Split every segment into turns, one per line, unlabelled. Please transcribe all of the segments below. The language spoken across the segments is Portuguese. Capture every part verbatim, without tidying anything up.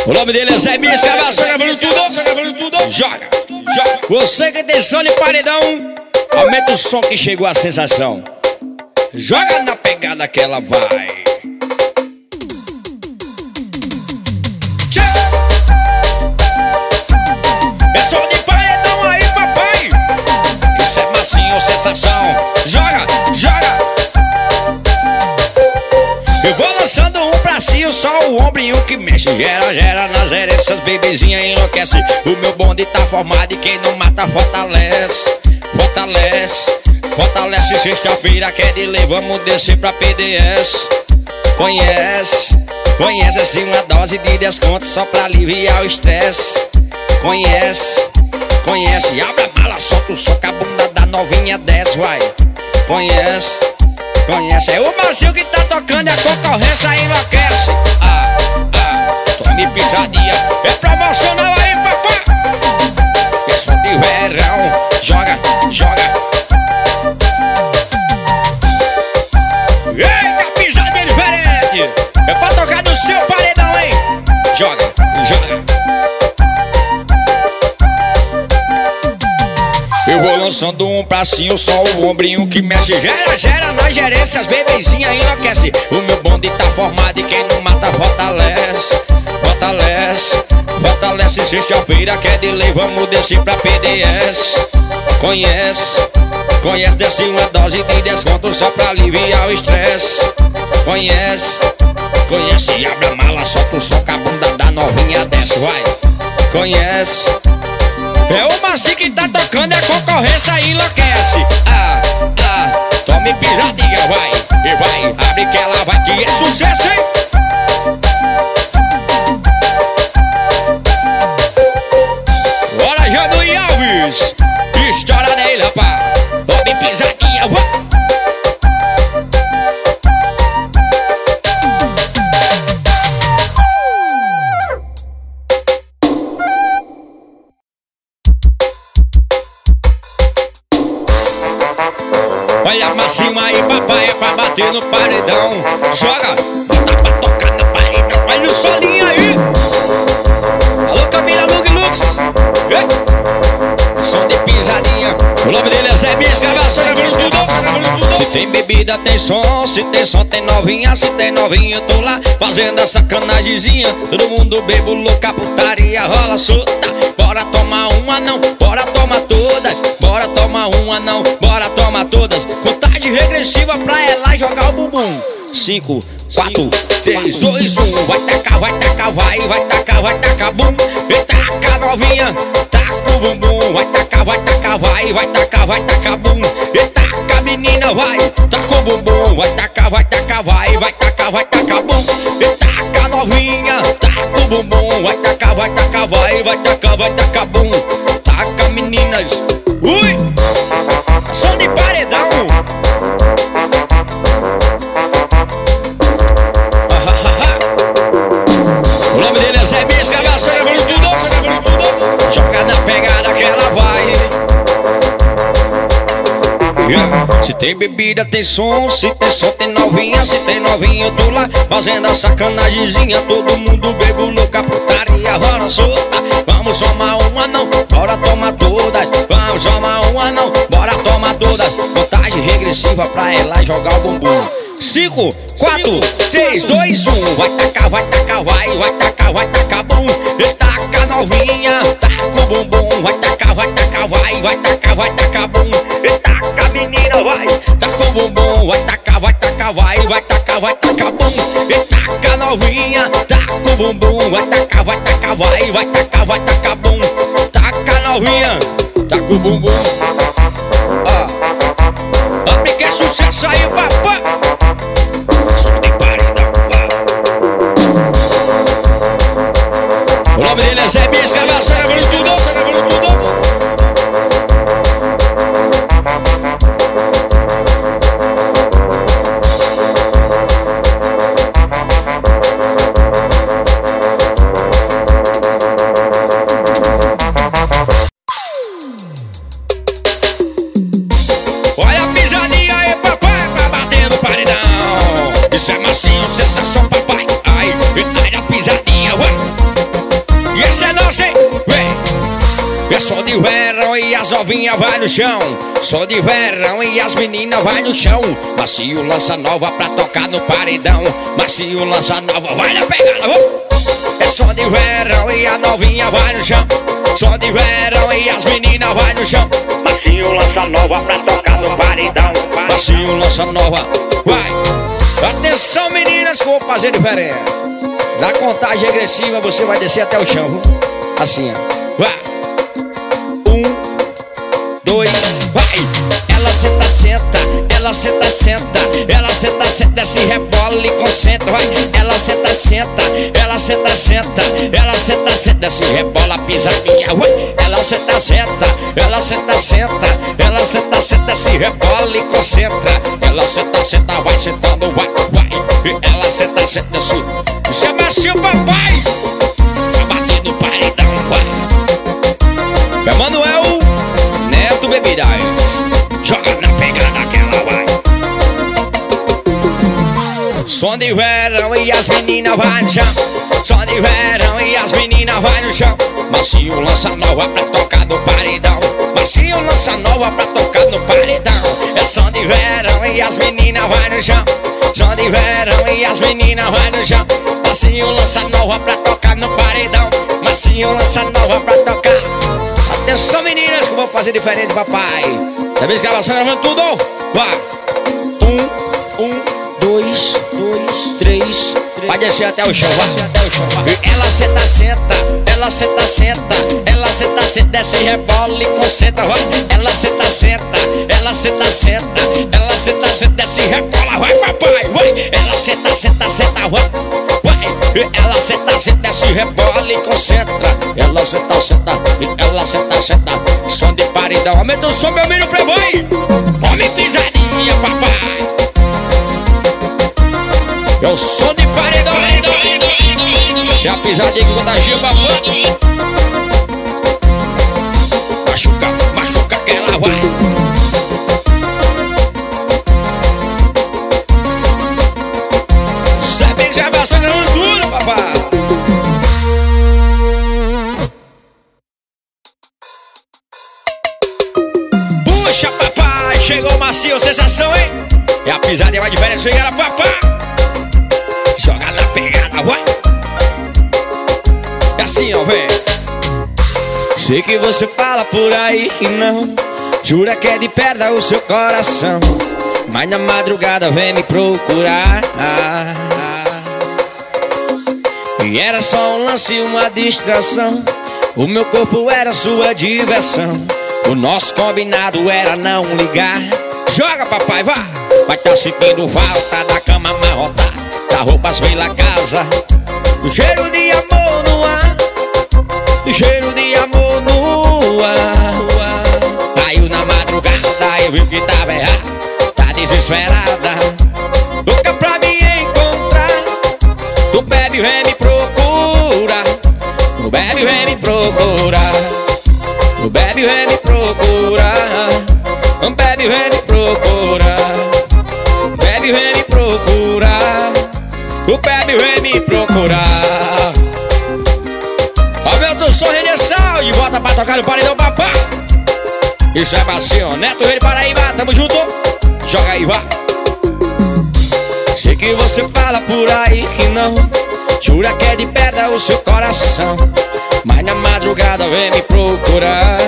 O nome dele é Zé Minha Escavação, gravando tudo. Joga, joga. Você que tem som de paredão, aumenta o som que chegou a sensação. Joga na pegada que ela vai. É som de paredão aí, papai. Isso é massinho, sensação. Joga, joga. Eu vou lançando um bracinho, só o ombrinho que mexe. Gera, gera nas herências, bebezinha enlouquece. O meu bonde tá formado e quem não mata fortalece. Fortalece, fortalece. Sexta-feira quer de lei, vamos descer pra P D S. Conhece, conhece assim uma dose de desconto só pra aliviar o estresse. Conhece, conhece. Abre a mala, solta o soco, a bunda da novinha desce, vai. Conhece, conhece. É o Marcinho que tá tocando e a concorrência enlouquece. Ah, ah, tome pisadinha. É promocional aí, papai. É som de verão. Joga, joga. Eita, pisadinha diferente. É pra tocar no seu paredão, hein? Joga, joga. Eu vou lançando um bracinho, só o ombrinho que mexe. Gera, gera na gerência, as bebezinhas enlouquece. O meu bonde tá formado e quem não mata fortalece. Fortalece, fortalece. Sexta-feira quer de lei, vamos descer pra P D S. Conhece, conhece. Desce uma dose de desconto só pra aliviar o estresse. Conhece, conhece. Abre a mala, solta o som, a bunda da novinha desce, vai. Conhece. É o Marcinho que tá tocando e a concorrência enlouquece. Ah, ah, tome pisadinha, vai. E vai, abre que ela vai, que é sucesso, hein? Bora, Jano Alves. História dele, rapaz. Tome pisadinha, vai. Olha pra cima aí, papai, é pra bater no paredão. Joga, bota pra tocar no paredão. Olha o solinho aí. Alô, Camila Lug Lux. Som de pisadinha. O nome dele é Zé Minha Escavação, gravando tudo. Se tem bebida, tem som. Se tem som, tem novinha. Se tem novinha, eu tô lá fazendo a sacanagemzinha. Todo mundo bebo, louca, putaria, rola solta. Bora tomar uma não, bora tomar todas. Bora tomar uma não, bora tomar todas. Contagem regressiva pra ela jogar o bumbum. Cinco, quatro, três, dois, um. Vai tacar, vai tacar, vai, vai tacar, vai tacar, bum. E taca novinha, taca o bumbum. Vai tacar, vai tacar, vai, vai tacar, vai tacar, bum. E taca menina, vai, taca o bumbum. Vai tacar, vai tacar, vai, vai tacar, vai tacar, bum. E taca novinha, taca o bumbum. Vai tacar, vai tacar, vai, vai tacar, vai tacar, bum. Taca meninas, ui, som de paredão. O nome dele é Zé Minha Escavação, gravando tudo. Joga na pegada que ela vai. Yeah. Se tem bebida, tem som. Se tem som, tem novinha. Se tem novinha, eu tô lá fazendo a sacanagemzinha. Todo mundo bebo, louca, putaria, rola solta. Vamos somar uma não, bora tomar todas. Vamos somar uma não, bora tomar todas. Contagem regressiva pra ela jogar o bumbum. Cinco, quatro, três, dois, um. Vai tacar, vai tacar, vai, vai tacar, vai tacar, bum. E taca novinha, taca o bumbum. Vai tacar, vai tacar, vai, vai tacar, vai tacar, bum. E taca menina, vai, taca o bumbum. Vai tacar, vai tacar, vai, vai tacar, vai tacar, bum. E taca novinha, taca o bumbum. Vai tacar, vai tacar, vai, vai tacar, vai tacar, bum. Taca novinha, taca o bumbum. Ah, abre que é sucesso aí, papai. O nome dele é Zé Minha Escavação, gravando tudo. Olha a pisadinha aí, papai, pra bater. as novinhas vai no chão. Som de verão e as meninas vai no chão. Macio lança nova pra tocar no paredão. Macio lança nova, vai na pegada, vamos. É som de verão e a novinha vai no chão. Som de verão e as meninas vai no chão. Macio lança nova pra tocar no paredão. Macio lança nova, vai. Atenção meninas, que eu vou fazer diferente. Na contagem regressiva você vai descer até o chão. Assim, ó. Vai. Um, dois, vai. Ela senta, senta, ela senta, senta. Ela senta, senta, desce, rebola e concentra, vai. Ela senta, senta, ela senta, senta. Ela senta, senta, desce, rebola, pisadinha, vai. Ela senta, senta, ela senta, senta. Ela senta, senta, desce, rebola e concentra. Ela senta, senta, vai sentando, vai, vai. Ela senta, senta, desce. Chama-se o papai. Vai bater no paredão, vai. Emanuel Neto Bebida, joga na pegada que ela vai. Som de verão e as meninas vai no chão. Som de verão e as meninas vai no chão. Macio lança nova pra tocar no paredão. Macio lança nova pra tocar no paredão. É som de verão e as meninas vai no chão. Som de verão e as meninas vai no chão. Macio lança nova pra tocar no paredão. Macio lança nova pra tocar. Atenção meninas, que eu vou fazer diferente, papai. Da vez gravação, gravando tudo. Vai. Um, um, dois, dois, três. Vai descer até o chão, vai descer até o chão, vai. Ela senta, senta, ela senta, senta. Ela senta, senta, desce, rebola e concentra, vai. Ela senta, senta, ela senta, senta. Ela senta, senta, desce, rebola, vai papai, vai. Ela senta, senta, senta, vai. Ela senta, senta, desce, rebola e concentra. Ela senta, senta, ela senta, senta. Som de paredão, aumenta o som, meu menino playboy. Homem pisadinha, papai. É o som de paredão. Se a pisadinha que contagia, papai. Machuca, machuca que ela vai. Sabe que já vai sangrando tudo, papai. Puxa, papai, chegou macio, sensação, hein? É a pisadinha mais diferente, swingada, papai. Joga na pegada, vai. É assim, ó, vem. Sei que você fala por aí que não, jura que é de pedra o seu coração, mas na madrugada vem me procurar. E era só um lance, uma distração. O meu corpo era sua diversão. O nosso combinado era não ligar. Joga, papai, vai. Vai tá sentindo falta da cama amarrotada, da roupas pela casa, do cheiro de amor no ar, do cheiro de amor no ar. Caiu na madrugada e viu que tava errado, tá desesperada, louca pra me encontrar. Tu bebe, vem me procurar. Tu bebe, vem me procurar. Tu bebe, vem me procurar. Tu bebe, vem me procurar. Bebe, vem me procurar. O bebe vem me procurar. Aumenta o som, Redenção, e volta pra tocar no paredão, papai. Isso é macio, Neto Rei Paraíba, tamo junto. Joga aí, vá. Sei que você fala por aí que não, jura que é de pedra o seu coração, mas na madrugada vem me procurar.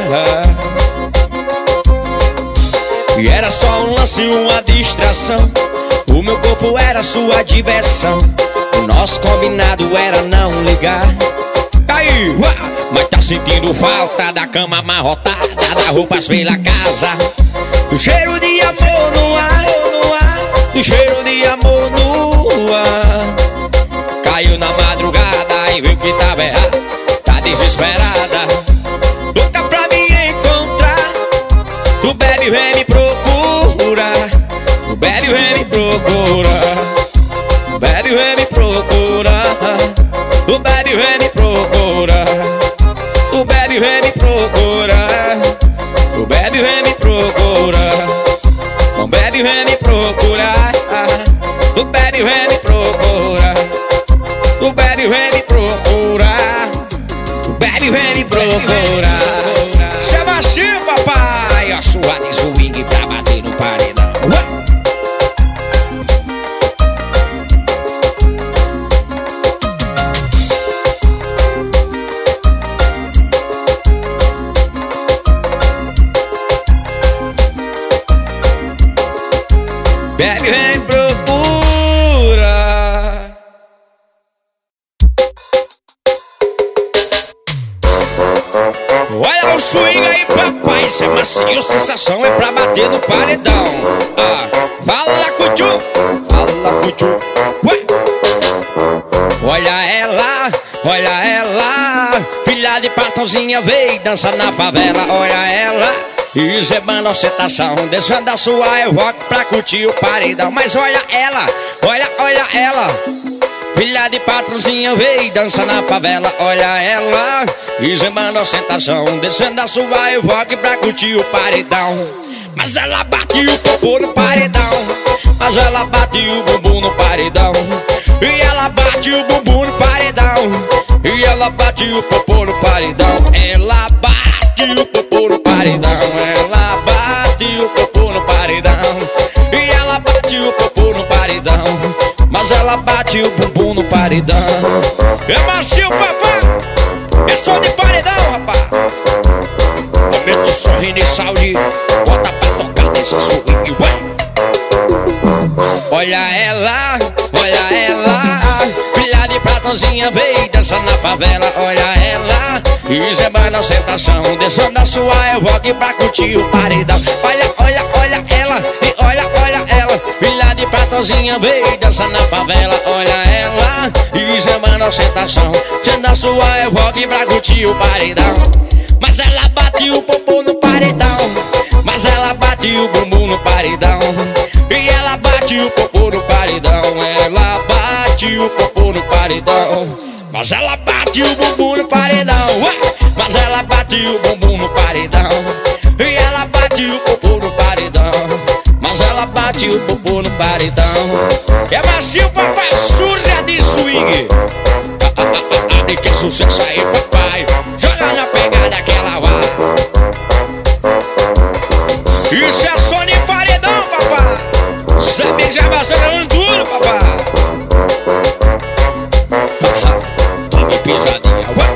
E era só um lance, uma distração. O meu corpo era sua diversão. O nosso combinado era não ligar. Aí, uá, mas tá sentindo falta da cama amarrotada, das roupas pela casa, do cheiro de amor no ar, no ar, do cheiro de amor no ar. Caiu na madrugada e viu que tava errado, tá desesperada, louca pra me encontrar. Tu bebe, vem me procurar. Tu bebe, vem me procurar. Tu bebe, vem me procurar. Tu bebe, vem me procurar. Tu bebe, vem me procurar. Tu bebe, vem me procurar. Tu bebe, vem me procurar. Tu bebe, vem me procurar. Tu bebe, vem me procurar. Tu bebe, vem me procurar. Chama assim, papai. swing aí, papai. Isso é macio, sensação é pra bater no paredão. Ah, fala, cutiu, fala, cutiu. Ué. Olha ela, olha ela, filha de patrãozinha, veio dançar na favela. Olha ela, exebando a ostentação, deixando a sua eu rock pra curtir o paredão. Mas olha ela, olha, olha ela, filha de patrãozinha, veio dançar na favela. Olha ela, exebando a ostentação, deixando a sua eu rock pra curtir o paredão. Mas ela bate o popô no paredão, mas ela bate o bumbum no paredão. E ela bate o bumbum no paredão, e ela bate o popô no paredão. Ela bate o popô no paredão, ela bate o popô no paredão. E ela bate o popô no paredão, mas ela bate o bumbum no paredão. É macio, papai, é som de paredão, rapaz. Aumenta o sorriso e saúde, bota pra tocar nesse swing, ué. Olha ela, olha ela, filha de pratãozinha, veio dançar na favela. Olha ela, exebando a ostentação, deixando a sua eu rock pra curtir o paredão. Olha, olha, olha ela, e olha, olha ela, filha de pratãozinha, veio dançar na favela. Olha ela, exebando a ostentação, deixando a sua eu rock pra curtir o paredão. Mas ela bate o popô no paredão, mas ela bate o bumbum no paredão. E ela bate o popô no paredão, ela bate o popô no paredão. Mas ela bate o bumbum no paredão, ué. Mas ela bate o bumbum no paredão. E ela bate o popô no paredão, mas ela bate o popô no paredão. É macio, papai, surra de swing. Abre que é sucesso aí, papai. Joga na pegada que ela vai. Isso é som de paredão, papai. Sabe já vai jogando duro, papai. Tome pisadinha, ué.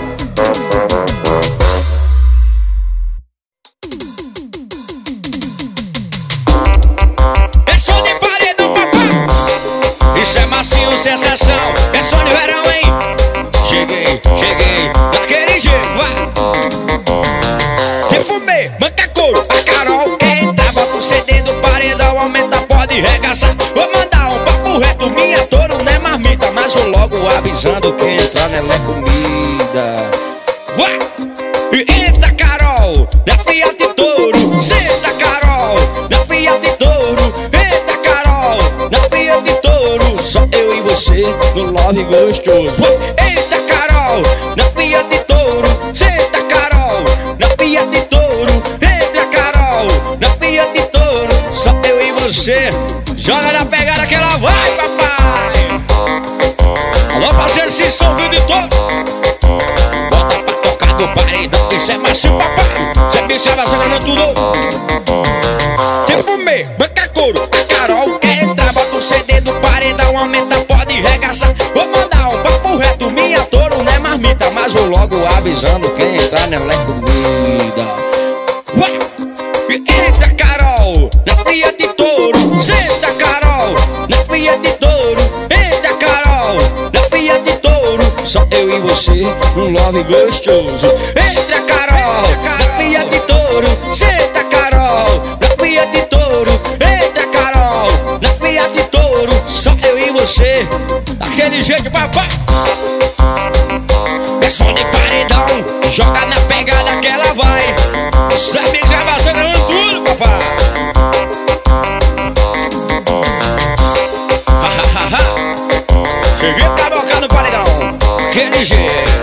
É som de paredão, papai. Isso é macio, sensação. É som de verão, hein. Cheguei, cheguei, daquele jeito, vai. Defumei, banca couro, a Carol quer entrar, bota o C D do paredão, aumenta, pode regaçar. Vou mandar um papo reto, minha touro não é marmita, mas vou logo avisando que entrar nela é comida. Vai! E entra, Carol, na Fiat Toro. Senta, Carol, na Fiat Toro. Entra, Carol, na Fiat Toro. Só eu e você no love gostoso. Entra, Carol, na Fiat Toro. Senta, Carol, na Fiat Toro. Entra, Carol, na Fiat Toro. Só eu e você. Joga na pegada que ela vai, papai. Alô, parceiro, se som viu de todo. Bota pra tocar do paredão. Isso é macio, papai. Cê bicha vai jogando tudo. Defumei, banca couro, a Carol quer entrar, bota o C D do paredão, aumenta, pode regaçar. Vou mandar um papo reto, minha touro não é marmita, mas vou logo avisando quem entrar nela é comida. Ué! E entra, Carol, na Fiat Toro. Senta, Carol, na Fiat Toro. Entra, Carol, na Fiat Toro. Só eu e você num love gostoso. Entra, Carol, na Fiat Toro. Senta, Carol, na Fiat Toro. Entra, Carol, na Fiat Toro. Só eu e você, daquele jeito, papai. É som de paredão, joga na pegada que ela vai. Sabe que já vai jogando tudo, papai. Cheguei pra bocar no paredão, aquele jeito.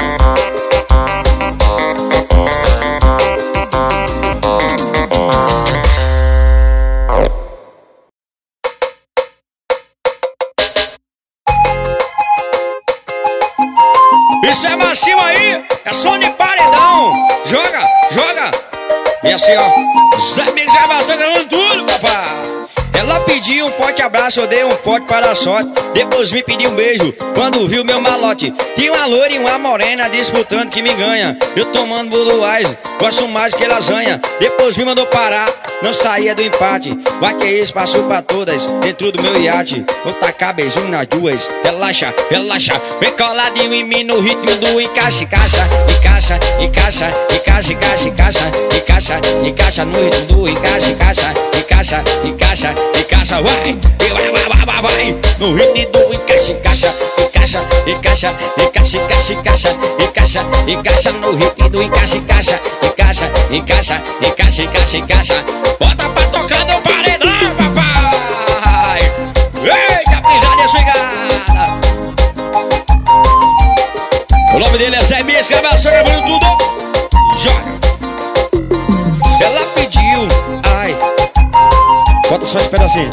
Isso é macio aí, é som de paredão. Joga, joga. E assim, ó, Zé Mix já vai jogando tudo, papai. Ela pediu um forte abraço, eu dei um forte para a sorte. Depois me pediu um beijo quando viu meu malote. Tinha uma loira e uma morena disputando que me ganha. Eu tomando Budweiser gosto mais que lasanha. Depois me mandou parar, não saía do empate. Vai que isso, passou pra todas dentro do meu iate. Vou tacar beijinho nas duas, relaxa, relaxa. Vem coladinho em mim no ritmo do encaixe, caixa, encaixa, encaixa, encaixa, encaixa, encaixa, encaixa, encaixa no ritmo do encaixe, caixa, encaixa, encaixa, encaixa, vai, vai, vai, vai, vai, no ritmo do encaixe, encaixa, encaixa, encaixa, encaixa, encaixa, encaixa, encaixa, encaixa no ritmo do encaixe, encaixa, encaixa, encaixa, encaixa, encaixa, encaixa. Bota pra tocar no paredão, papai. Eita, pisadinha swingada. O nome dele é Zé Minha Escravação, gravando tudo. Joga. Ela pediu, ai. Bota só esse pedacinho.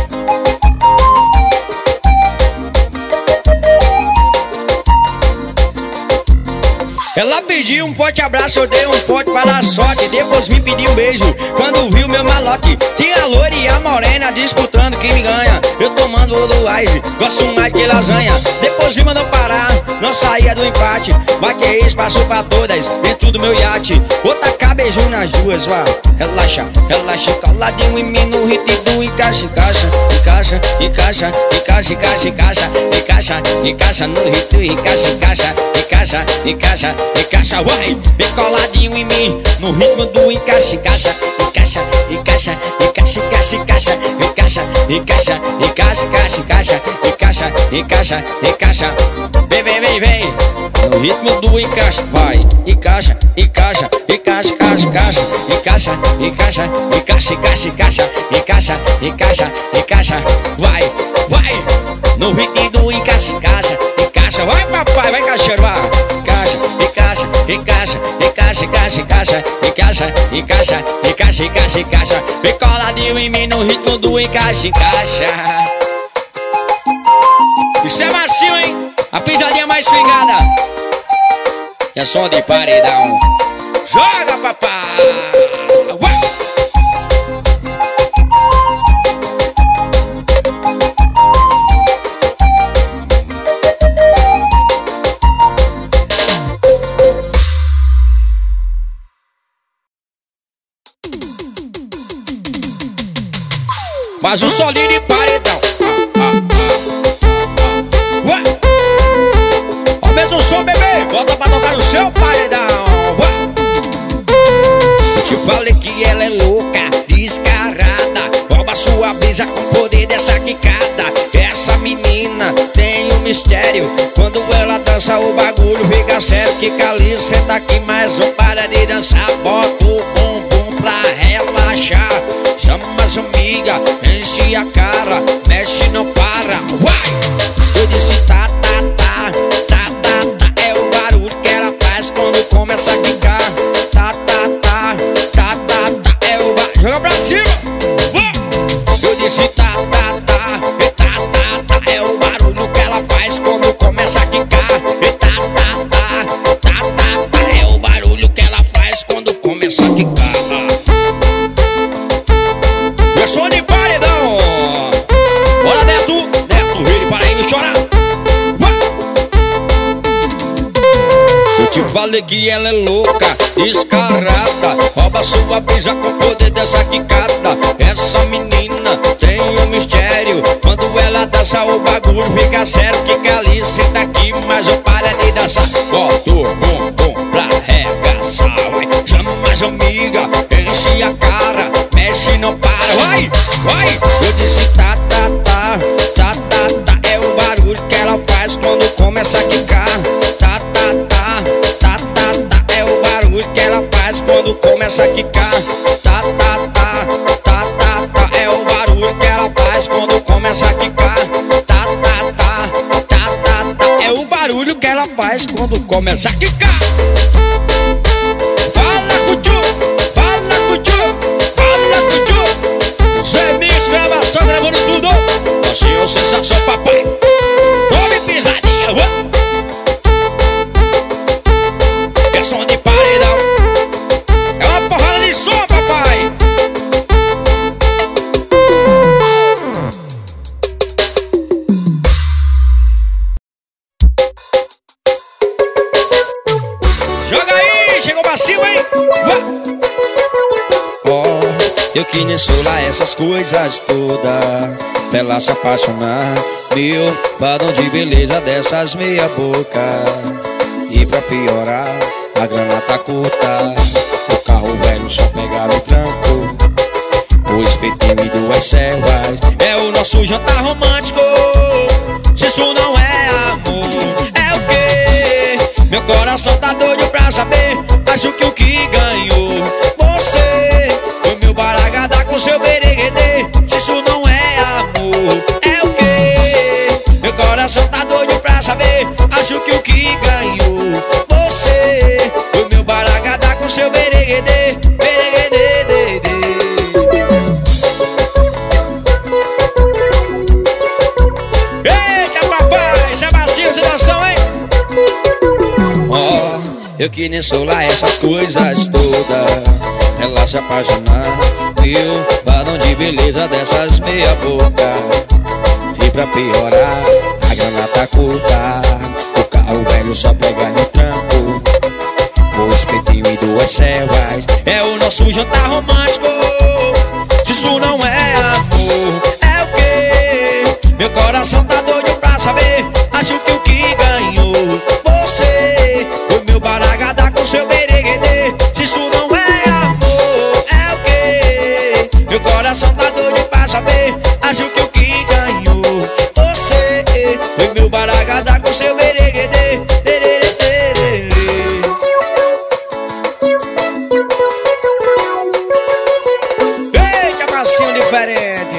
Ela pediu um forte abraço, eu dei um forte para a sorte. Depois me pediu um beijo quando viu meu malote. Tinha a loira e a morena disputando quem me ganha. Eu tomando o do ice, gosto mais que lasanha. Depois me mandou parar, não saía do empate. Vai que é isso, passou pra todas dentro do meu iate. Vou tacar beijo nas duas, vá. Relaxa, relaxa, coladinho em mim no ritmo do encaixe, encaixa, encaixa, encaixa, encaixa, encaixa, encaixa, encaixa, encaixa no ritmo, encaixa, encaixa, encaixa, encaixa, encaixa, vai, vem coladinho em mim no ritmo do encaixe, encaixa, encaixa, encaixa, encaixa, encaixa, encaixa, encaixa, encaixa, encaixa, encaixa, encaixa, encaixa, encaixa, vem, vem, vem, vem, no ritmo do encaixe, vai, encaixa, encaixa, encaixa, encaixa, encaixa, encaixa, encaixa, encaixa, encaixa, encaixa, encaixa, encaixa, vai, vai, no ritmo do encaixe, encaixa, encaixa, vai papai, vai caixeiro, vai, encaixa, encaixa, encaixa, encaixa, encaixa, encaixa, encaixa, encaixa, encaixa, encaixa, vem coladinho em mim no ritmo do encaixe, encaixa. Isso é macio, hein? A pisadinha mais swingada. É som de paredão. Joga, papai! Ué! Faz um solinho de paredão. Ué! Aumenta o som, bebê. Volta pra tocar no seu paredão. Ué! Eu te falei que ela é louca, descarada. Rouba sua brisa com o poder dessa quicada. Essa menina tem um mistério. Quando ela dança o bagulho fica sério. Quica ali, senta aqui, mas não para de dançar. Bota o bumbum pra relaxar. Chama as amigas, enche a cara, mexe não para, vai! Eu disse tá, tá, tá, tá, tá, tá. É o barulho que ela faz quando começa a quicar. Tá, tá, tá, tá, tá, tá. É o barulho, joga pra cima, vai! Eu disse tá, tá, tá, tá, tá, tá. É o barulho que ela faz quando começa a quicar. Tá, tá, tá, tá, tá, tá. É o barulho que ela faz quando começa a quicar. Eu sou de paredão. Bora, Neto, Neto, ele para aí, me chorar. Eu te falei que ela é louca, descarada. Rouba sua brisa com o poder dessa quicada. Essa menina tem um mistério. Quando ela dança o bagulho fica sério. Quica ali, senta aqui, mas não para de dançar. Bota o bumbum pra arregaçar, vai. Chama mais amiga, enche a cara, mexe não para, vai, vai. Eu disse tá, tá, tá, tá, tá, tá. É o barulho que ela faz quando começa a quicar. Tá, tá, tá, tá, tá, tá. É o barulho que ela faz quando começa a quicar. Tá, tá, tá, tá, tá, tá. É o barulho que ela faz quando começa a quicar. Tá, tá, tá, tá, tá, tá. É o barulho que ela faz quando começa a quicar. Fala com o tio, fala com o tio, fala com o tio. Zé Minha Escravação gravando tudo. Assim é sensação, papai. Tome pisadinha, ué. É som de paredão. É uma porrada de som, papai. Joga aí, chegou pra cima, hein? Ó, oh, eu que nem sou lá essas coisas todas pra ela se apaixonar. Meu padrão de beleza dessas meia boca. E pra piorar, a grana tá curta. O carro velho só pegar no tranco. O espetinho e duas servas é o nosso jantar romântico. Se isso não é amor, é o quê? Meu coração tá doido pra saber. Acho que o que ganhou você foi meu baragadá com seu bereguedê. Se isso não é amor, é o quê? Meu coração tá doido pra saber. Acho que o que ganhou você foi meu baragadá com seu bereguedê. Bereguedê, dê, dê. Eita papai, esse é macio de danção, hein? Ó, oh, eu que nem sou lá essas coisas todas ela se apaixonar. Meu padrão de beleza dessas meia boca. E pra piorar, a grana tá curta. O carro velho só pega no tranco. O espetinho e duas servas é o nosso jantar romântico. Se isso não é amor, é o quê? Meu coração tá doido pra saber. Acho que o que ganhou você foi meu baragadá com seu bereguedê. Se isso não é amor, é o quê? Meu coração tá doido pra saber. Acho que o que ganhou você foi meu baragadá com seu bereguedê. Eita, massinho diferente.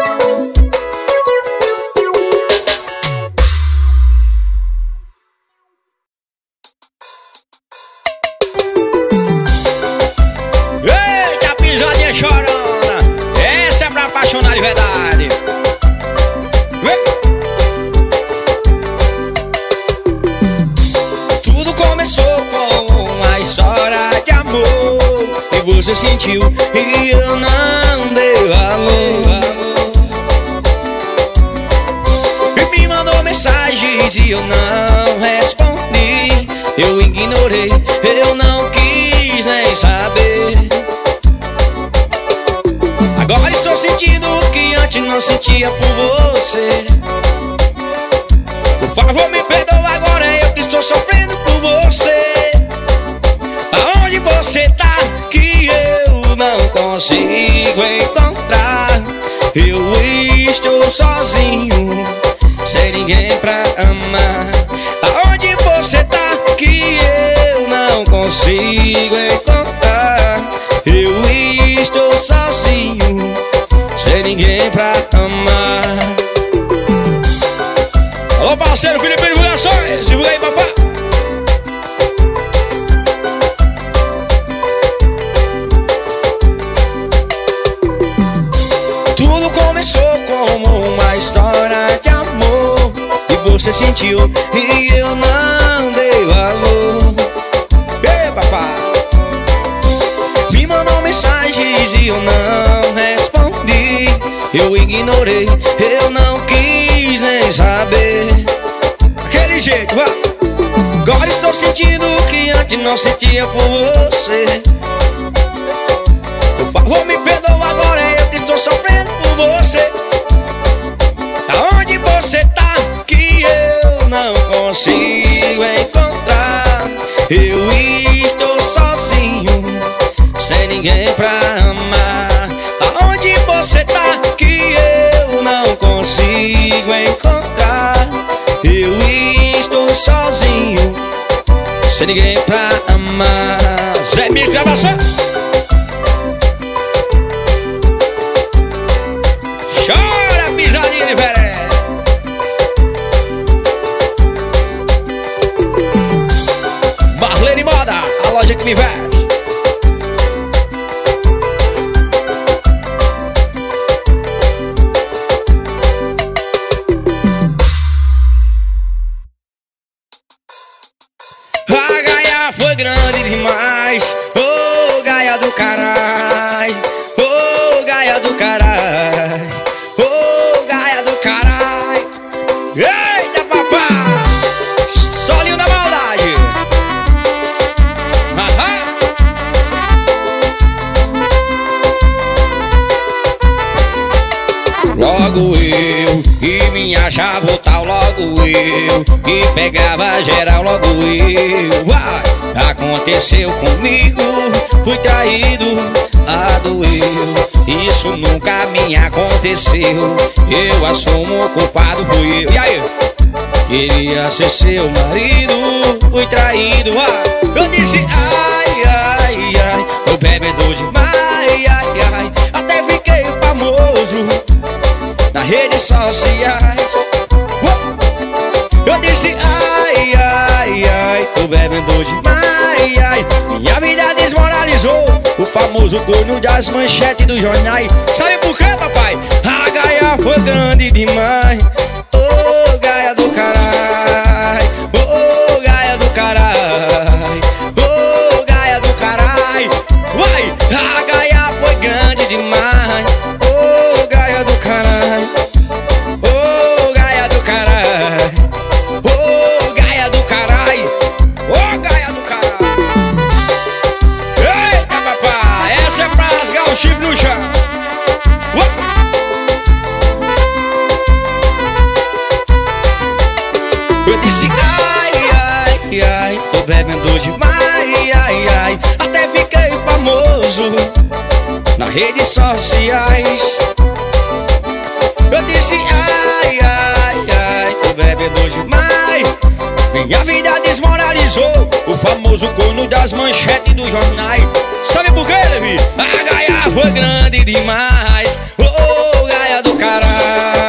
Eita, pisadinha chorona. Essa é pra apaixonar de verdade. Tudo começou com uma história de amor que você sentiu e eu não dei valor. E me mandou mensagens e eu não respondi. Eu ignorei, eu não quis nem saber. Agora estou sentindo o que antes não sentia por você. Por favor me perdoa, agora é eu que estou sofrendo por você. Aonde você tá que eu não consigo encontrar? Eu estou sozinho, sem ninguém pra amar. Aonde você tá que eu não consigo encontrar? Eu estou sozinho, sem ninguém pra amar. Alô parceiro Felipe Divulgações, divulga aí papá. Tudo começou como uma história de amor que você sentiu e eu não dei valor. Ei papá, me mandou mensagens e eu não respondi. Eu ignorei, eu não quis nem saber. Aquele jeito, vá. Agora estou sentindo o que antes não sentia por você. Por favor me perdoa, agora é eu que estou sofrendo por você. Aonde você tá que eu não consigo encontrar? Eu estou sozinho, sem ninguém pra amar. Aonde você tá que eu não consigo encontrar? Eu estou sozinho, sem ninguém pra amar. Zé Mix gravação. Chora, pisadinha de veré. Marlene Moda, a loja que me veste. A gaia foi grande demais. Ô, oh, gaia do caralho. Ô, oh, gaia do caralho. Ô, oh, gaia do caralho. Eita, papai. Solinho da maldade. Aham. achava o tal logo eu, que pegava geral logo eu. Vai, aconteceu comigo, fui traído, a doeu. Isso nunca me aconteceu, eu assumo o culpado, fui eu. E aí? Queria ser seu marido, fui traído, ah. Eu disse ai, ai, ai, tô bebendo demais, ai, ai. Até fiquei famoso nas redes sociais. Eu disse ai, ai, ai, tô bebendo demais, ai. Minha vida desmoralizou, o famoso corno das manchetes dos jornais. Sabe por quê, papai? A gaia foi grande demais. Ô, gaia do caralho, ô, gaia do caralho, ô, gaia do caralho. Vai, a gaia foi grande demais. Ô, gaia do caralho, ô, gaia do caralho, ô, gaia do caralho, ô, gaia do caralho. Eita, papai, essa é pra rasgar o chifre no chão. Eu disse ai, ai, ai, tô bebendo demais, ai, ai. Até fiquei famoso nas redes sociais. Eu disse ai, ai, ai, tô bebendo demais. Minha vida desmoralizou, o famoso corno das manchetes dos jornais. Sabe por quê, Levi? A gaia foi grande demais. Ô, oh, gaia do caralho.